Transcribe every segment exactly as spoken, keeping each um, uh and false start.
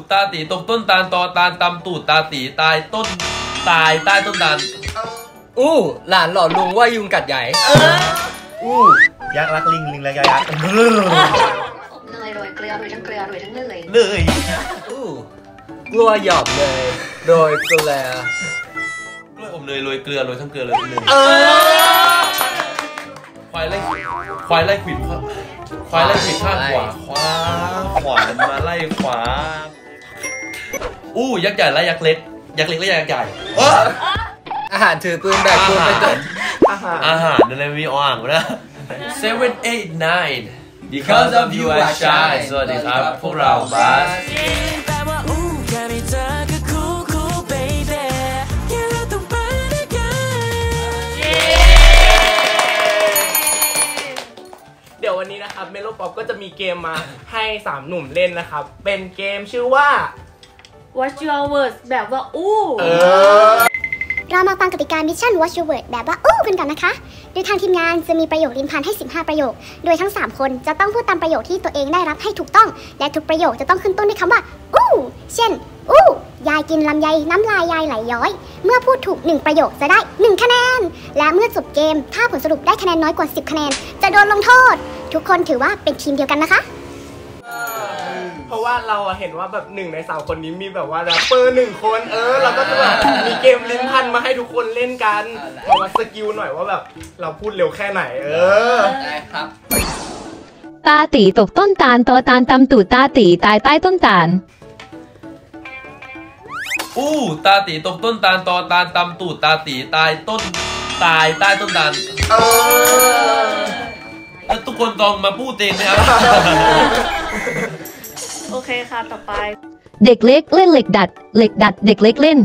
ตาตีตกต้นตาลตอตาลตำตูดตาตีตายต้นตายใต้ต้นตาลอู้หลานหล่อลุงว่ายุงกัดใหญ่อู้ยักษ์รักลิงลิงรักยักษ์อบเนยโรยเกลือโรยทั้งเกลือโรยทั้งเนยเลยอู้กลัวหยอบเนยโรยเกลือกล้วยอบเนยโรยเกลือโรยทั้งเกลือโรยทั้งเนยควายไล่ควายไล่ขวิดควายไล่ขวิดข้างขวาขวาขวานมาไล่ขวาอู้ยักษ์ใหญ่ไล่ยักษ์เล็กยักษ์เล็กไล่ยักษ์ใหญ่อาหารถือปืนแบบปืนไปเกิดอาหารอาหารอะไรมีอ่างนะ seven eight nine because of you I shine สวัสดีครับพวกเราบาสเดี๋ยววันนี้นะครับเมโลป๊อปก็จะมีเกมมาให้สามหนุ่มเล่นนะครับเป็นเกมชื่อว่า What's your words แบบว่าอู้เรามาฟังกติกามิชชั่น What's your word แบบว่าอู้กันก่อนนะคะโดยทางทีมงานจะมีประโยคริมพันให้สิบห้าประโยคโดยทั้งสามคนจะต้องพูดตามประโยคที่ตัวเองได้รับให้ถูกต้องและทุกประโยคจะต้องขึ้นต้นด้วยคำว่าอู้เช่นอู้ยายกินลำไยน้ำลายยายไหลย้อยเมื่อพูดถูกหนึ่งประโยคจะได้หนึ่งคะแนนและเมื่อจบเกมถ้าผลสรุปได้คะแนนน้อยกว่าสิบคะแนนจะโดนลงโทษทุกคนถือว่าเป็นทีมเดียวกันนะคะเพราะว่าเราเห็นว่าแบบหนึ่งในสามคนนี้มีแบบว่าแรปเปอร์หนึ่งคนเออเราก็จะแบบมีเกมลิ้นพันมาให้ทุกคนเล่นกันมาวัดสกิลหน่อยว่าแบบเราพูดเร็วแค่ไหนเออได้ครับตาตีตกต้นตาลตอตาลตำตูดตาตีตายใต้ต้นตาลอู้ตาตีตกต้นตาลตอตาลตำตูดตาตีตายต้นตายใต้ต้นตาลแล้วทุกคนลองมาพูดเองนะครับโอเคค่ะต่อไปเด็กเล็กเล่นเหล็กดัดเหล็กดัดเด็กเล็กเล่น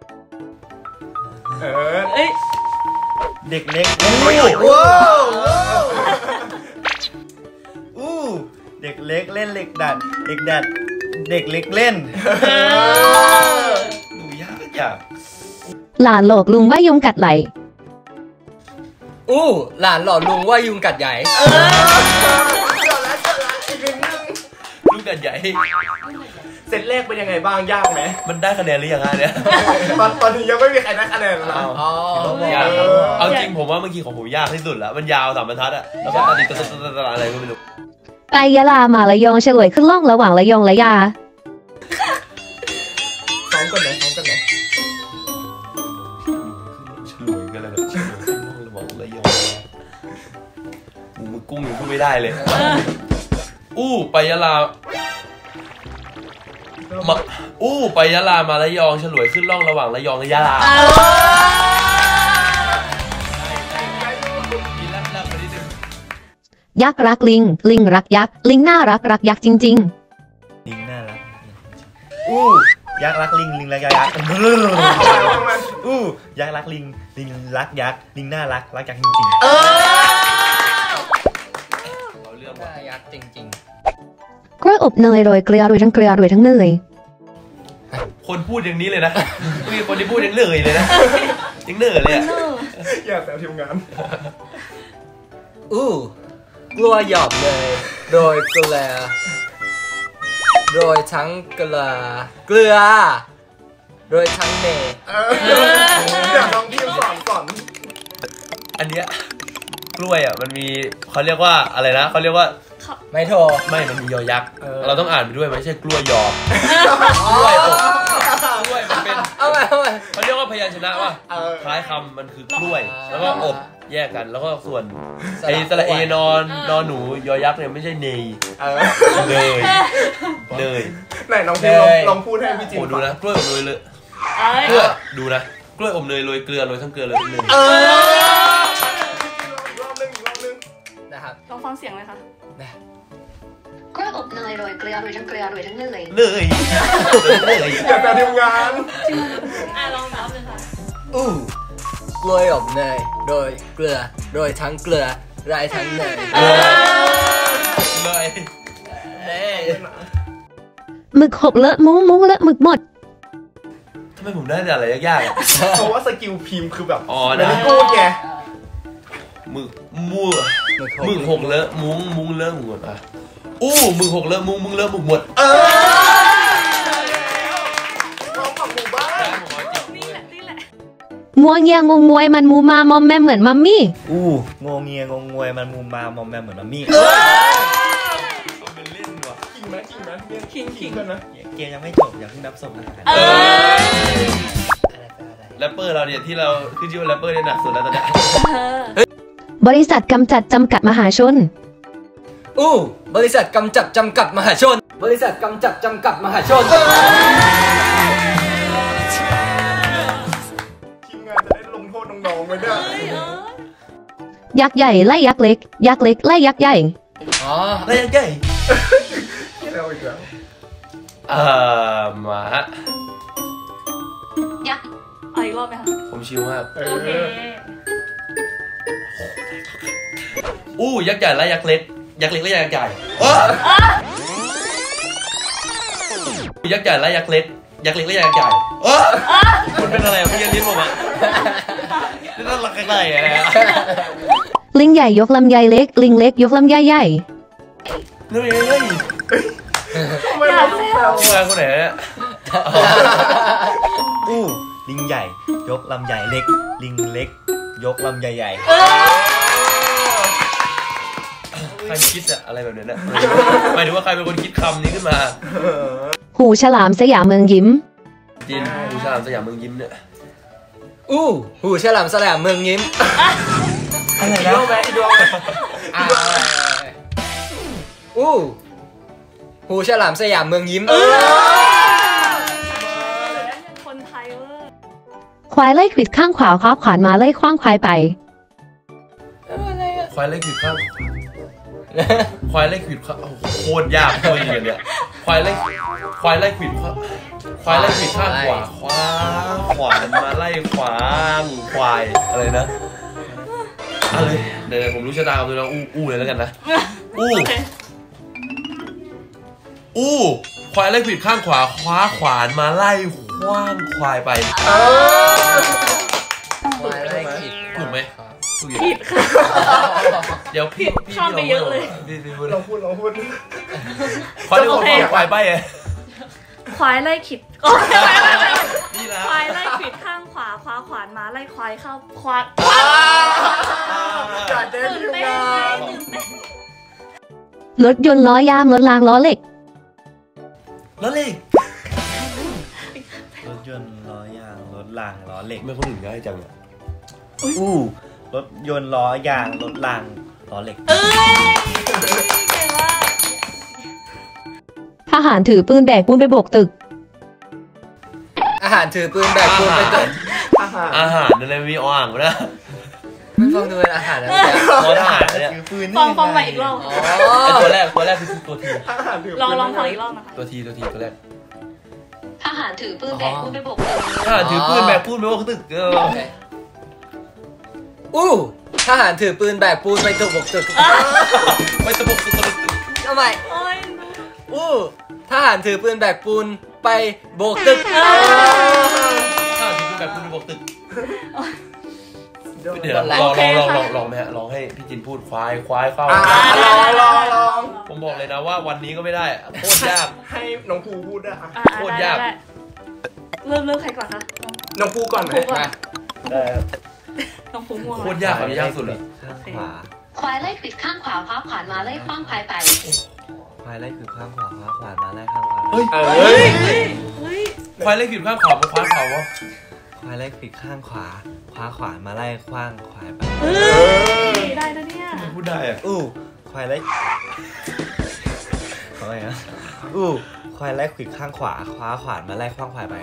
เออเอ้ยเด็กเล็กอู้อู้เด็กเล็กเล่นเหล็กดัดเด็กดัดเด็กเล็กเล่นหนูยากยากหลานหลอกลุงว่ายุงกัดไหลอู้หลานหล่อลุงว่ายุงกัดใหญ่ยุงกัดใหญ่เซตแรกเป็นยังไงบ้างยากไหมมันได้คะแนนหรือยังฮะเนี่ยตอนตอนนี้ยังไม่มีใครได้คะแนนเลยอ๋อยากเอาจริงผมว่าเมื่อกี้ของผมยากที่สุดแล้วมันยาวสามบรรทัดอะแล้วก็ติดตะอะไรก็ไม่รู้ไปยะลามาระยองเฉลยขึ้นล่องระหว่างระยองและยาซ้อมกันไหนซ้อมกันไหนเฉลยกันเลยนะระหว่างระยองหมูมือกุ้งยังพูดไม่ได้เลยอู้ไปยะลามาอู้ไปยะลามาระยองเฉลยขึ้นล่องระหว่างระยองและยะลายักษ์รักลิงลิงรักยักษ์ลิงน่ารักรักยักษ์จริงๆลิงน่ารักอู้ยักษ์รักลิงลิงรักยักษ์อู้ยักษ์รักลิงลิงรักยักษ์ลิงน่ารักรักยักษ์จริงๆเออเราเรื่องว่ายักษ์จริงๆกล้วยอบเนยโรยเกลือโรยทั้งเกลือโรยทั้งเนยคนพูดอย่างนี้เลยนะมีคนที่พูดอย่างเนยเลยนะยังเนยเลยอะอยากแต่ทีมงานอู้กลัวหยอบเนยโรยเกลือโรยทั้งเกลือเกลือโรยทั้งเนยอยากลองทีมสอนสอนอันเนี้ยกล้วยอ่ะมันมีเขาเรียกว่าอะไรนะเขาเรียกว่าไม่โทไม่มันมียอยักษ์เราต้องอ่านไปด้วยไม่ใช่กล้วยยอกล้วยกล้วยมันเป็นเอาไปเอาไปเขาเรียกว่าพยัญชนะว่าคล้ายคำมันคือกล้วยแล้วก็อบแยกกันแล้วก็ส่วนไอ้สระเอนอนนอนหนูยอยักษ์เนี่ยไม่ใช่เนยเนยเนยไหนน้องพี่ลองพูดให้พี่จิ๋วดูนะกล้วยอบเนยเลยกล้วยดูนะกล้วยอบเนยโรยเกลือโรยทั้งเกลือเลยเนยรอบนึงรอบนึงนะครับลองฟังเสียงเลยค่ะกล้วยอบเนยโรยเกลือโรยทั้งเกลือโรยทั้งเนยเนยเนยอยากแต่ทีมงานอ่ะลองนับเลยค่ะอู้กล้วยอบเนยโรยเกลือโรยทั้งเกลือโรยทั้งเนยเลยหมึกหกเลอะมุ้งมุ้งเลอะหมึกหมดทำไมผมได้แต่อะไรยากๆเพราะว่าสกิลพิมพ์คือแบบอ๋อได้กูแกหมึกมั่วหมึกหกเลอะมุ้งมุ้งเลอะหมดอ่ะอู้หมึกหกเลอะมุ้งมุ้งเลอะหมึกหมดเอองัวเงียงงงวยมันมูมามอมแมมเหมือนมัมมี่อู้งงเงียงงงวยมันมูมามอมแมมเหมือนมัมมี่เป็นเล่นว่ะขิงไหมขิงไหมเรียนขิงขิงกันนะเกมยังไม่จบอย่าเพิ่งนับส่งอาหารแรปเปอร์เราเนี่ยที่เราขึ้นชื่อว่าแรปเปอร์เนี่ยหนักสุดแล้วตอนนี้บริษัทกำจัดจำกัดมหาชนอู้บริษัทกำจัดจำกัดมหาชนบริษัทกำจัดจำกัดมหาชนทีมงานจะได้ลงโทษน้องๆไว้ด้วยยักษ์ใหญ่ไล่ยักษ์เล็กยักษ์เล็กไล่ยักษ์ใหญ่อ๋อไล่ยักษ์ใหญ่เราอีกแล้วเอ่อมายักษ์เอาอีกรอบไหมคะผมชิวมากโอเคอู้ยักษ์ใหญ่ไล่ยักษ์เล็กยักษ์เล็กไล่ยักษ์ใหญ่ยักษ์ใหญ่ไล่ยักษ์เล็กยักษ์เล็กไล่ยักษ์ใหญ่มันเป็นอะไรพี่ยันลิ้นผมอ่ะนี่น่ารักอะไรอ่ะลิงใหญ่ยกลำไยเล็กลิงเล็กยกลำไยใหญ่เฮ้ยเฮ้ยไม่รู้แล้วทีมงานคนไหนเนี่ยอู้ลิงใหญ่ยกลำใหญ่เล็กลิงเล็กยกลำใหญ่ใหญ่ใครคิดอะอะไรแบบนี้นะหมายถึงว่าใครเป็นคนคิดคำนี้ขึ้นมาหูฉลามสยามเมืองยิ้มจินหูฉลามสยามเมืองยิ้มเนี่ยอู้หูฉลามสยามเมืองยิ้มอะไรนะดวงไหมดวงอู้หูฉลามสยามเมืองยิ้มคนไทยเวอร์ควายไล่ขวิดข้างขวาคว้าขวานมาไล่คว้างควายไปควายไล่ขวิดข้างควายไล่ขวิดข้างโคตรยากเลยอย่างเนี้ยควายไล่ควายไล่ขวิดควายไล่ขวิดข้างขวาคว้าขวานมาไล่ขวางควายอะไรนะอะไรเดี๋ยวผมรู้ชะตากรรมตัวน้องอู้อู้เลยแล้วกันนะอู้อู้ควายไล่ขวิดข้างขวาคว้าขวานมาไล่ขว้างควายไปควายไล่ขวิดถูกไหมผิดค่ะเดี๋ยวพี่พี่ข้ามไปเยอะเลยเราพูดเราพูดควายควายควายไปไงควายไล่ขิดควายไล่ขิดข้างขวาคว้าขวานมาไล่ควายเข้าควายจัดเต็มเลยรถยนต์ล้อยางรถรางล้อเหล็กล้อเหล็กรถยนต์ล้อยางรถรางล้อเหล็กไม่คนอื่นง่ายจังอ่ะอู้รถยนต์ล้อยางรถรางล้อเหล็กทหารถือปืนแบกปูนไปโบกตึกอาหารถือปืนแบกปูนไปตึกอาหารอาหารอะไรมีอ่างนะไม่ฟังดูเป็นอาหารนะอาหารเนี่ยฟังฟังใหม่อีกรอบตัวแรกตัวแรกคือตัวทีลองลองฟังอีกรอบนะคะตัวทีตัวทีตัวแรกทหารถือปืนแบกปูนไปโบกตึกทหารถือปืนแบกปูนไปโบกตึกอู้ทหารถือปืนแบกปูนไปตะบกตึกไปตะบกตึกทำไมอู้ทหารถือปืนแบกปูนไปโบกตึกทหารถือปืนแบกปูนไปโบกตึกเดี๋ยวลองลองลองลองลองไหมฮะลองให้พี่จินพูดควายควายเข้าลองลองลองผมบอกเลยนะว่าวันนี้ก็ไม่ได้โคตรยากให้น้องภูพูดได้โคตรยากเริ่มเริ่มใครก่อนคะน้องภูก่อนไหมได้น้องภูม่วงโคตรยากครับยากสุดเลยข้างขวาควายไล่ขวิดข้างขวาคว้าขวานมาไล่คว้างควายไปควายไล่ขวิดข้างขวาคว้าขวานมาไล่ข้างขวาเฮ้ยเฮ้ยควายไล่ขวิดข้างขวามาคว้าเขาวะควายไล่ขวิดข้างขวาคว้าขวานมาไล่คว้างควายไปเฮ้ยได้นะเนี่ยพูดได้อ่ะอู้ควายไล่ทำไมอ่ะอู้ควายไล่ขวิดข้างขวาคว้าขวานมาไล่คว้างควายไป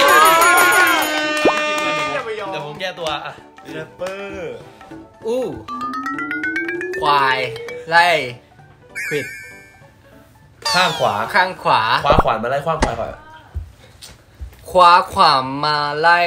เดี๋ยวผมแก้ตัวอ่ะแรปเปอร์อู้ควายไล่ขวิดข้างขวาข้างขวาคว้าขวานมาไล่คว้างควายไปคว้าขวานมาไล่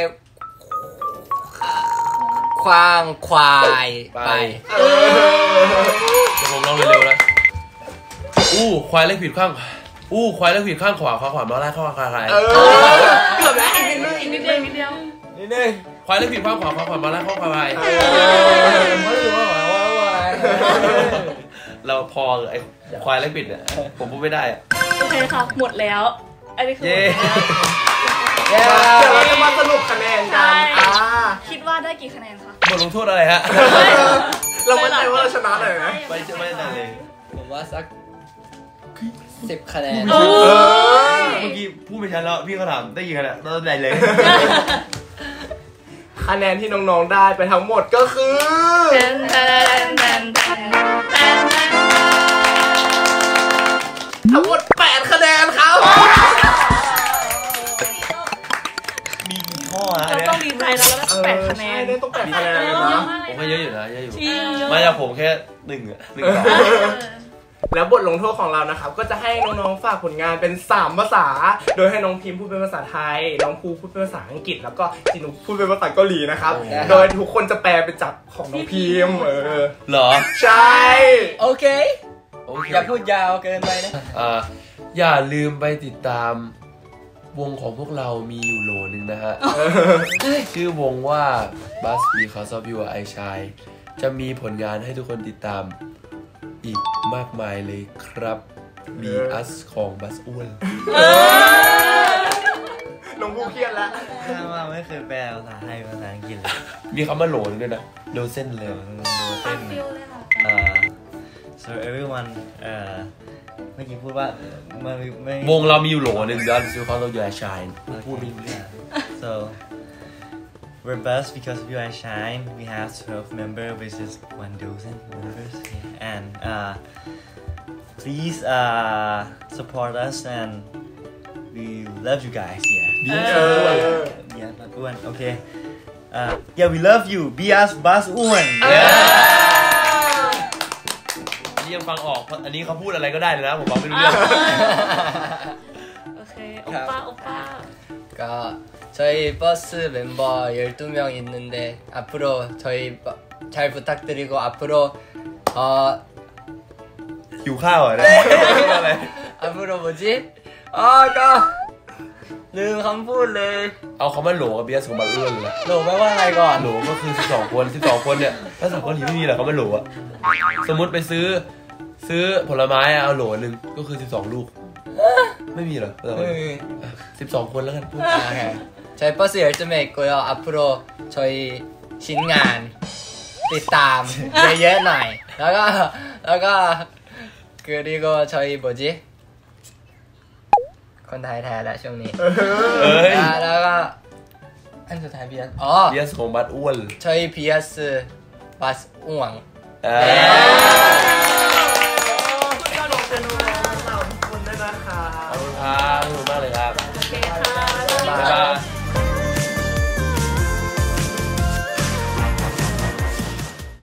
คว้างควายไปเดี๋ยวผมลองเร็วๆนะอู้ควายไล่ขวิดข้างอู้ควายไล่ขวิดข้างขวาคว้าขวานมาไล่คว้างควายไปเกือบแล้วอีกนิดนึงอีกนิดเดียวอีกนิดเดียวนิดนึงควายไล่ขวิดข้างขวาคว้าขวานมาไล่คว้างควายไปไม่รู้ว่าว่าเราพอไอ้ควายไล่ขวิดเนี่ยผมพูดไม่ได้โอเคค่ะหมดแล้วอันนี้คือเย้เดี๋ยวเราจะมาสรุปคะแนนกันอ่าคิดว่าได้กี่คะแนนคะบทลงโทษอะไรฮะเรามั่นใจว่าเราชนะเลยนะไม่ใช่ไม่ได้เลยผมว่าสักสิบคะแนนเออเมื่อกี้พูดไม่ชัดแล้วพี่เขาถามได้กี่คะแนนเราได้เลยคะแนนที่น้องๆได้ไปทั้งหมดก็คือแทนแทนแทนแทนแทนแทนทั้งหมดแปดคะแนนครับมีกี่ข้อฮะเราเนี่ยต้องดีใจแล้วแล้วก็แปดคะแนนใช่ได้ต้องแปดคะแนนเลยนะผมก็เยอะอยู่นะเยอะอยู่จริงเยอะมาจากผมแค่หนึ่งอะหนึ่งสามแล้วบทลงโทษของเรานะครับก็จะให้น้องๆฝากผลงานเป็นสามภาษา โดยให้น้องพิมพ์พูดเป็นภาษาไทยน้องภูพูดเป็นภาษาอังกฤษแล้วก็จินุพูดเป็นภาษาเกาหลีนะครับโดยทุกคนจะแปลเป็นจากของน้องพิมพ์เออเหรอใช่โอเคโอเคอย่าพูดยาวเกินไปนะอ่าอย่าลืมไปติดตามวงของพวกเรามีอยู่โหลนึงนะฮะ ชื่อวงว่า Bus Because of You I Shine จะมีผลงานให้ทุกคนติดตามอีกมากมายเลยครับ มีอัสของบัสอ้วนน้องภูเครียดแล้วว่าไม่เคยแปลภาษาไทยภาษาอังกฤษเลยมีคำว่าโหลนึงด้วยนะโดเส้นเลยดูเต้นฟิลเลยค่ะเอ่อ so everyone เอ่อเมื่อกี้พูดว่ามันไม่วงเรามีอยู่โหลนึง Bus Because of You I Shine พูดไม่รู้เรื่อง so we're best because of you I shine we have twelve members which is one dozen members and uh please uh support us and we love you guys yeah เออ yeah บัสอ้วน okay uh yeah we love you be us บัสอ้วนอันนี้ยังฟังออกเพราะอันนี้เขาพูดอะไรก็ได้เลยนะผมฟังไม่รู้เรื่องโอเคโอป้าโอป้า 가 저희 버스 멤버 열두 명 있는데 앞으로 저희 버- 잘 부탁드리고 앞으로 어 หิวข้าวเหรอนะอะไร 앞으로 뭐지? 아까ลืมคำพูดเลยเอาคำว่าโหลกับเบียร์ของบัสอ้วนเลยโหลแปลว่าอะไรก่อนโหลก็คือสิบสองคนสิบสองคนเนี่ยภาษาเกาหลีไม่มีหรอกคำว่าโหลอะสมมติไปซื้อซื้อผลไม้อะเอาโหลหนึ่งก็คือสิบสองลูก ไม่มีเหรอ สิบสองคนแล้วกันพูด 아, 네. 저희 버스 열두 명 있고요. 앞으로 저희 신간ติดตาม เยอะๆหน่อย แล้วก็แล้วก็ 그리고 저희 뭐지? คนไทยแท้แล้วช่วงนี้เอ้ยแล้วแล้วก็อันสุดท้ายเบียสอ๋อเบียร์ของบัสอ้วน 저희 비아스 바스 우왕 อ่า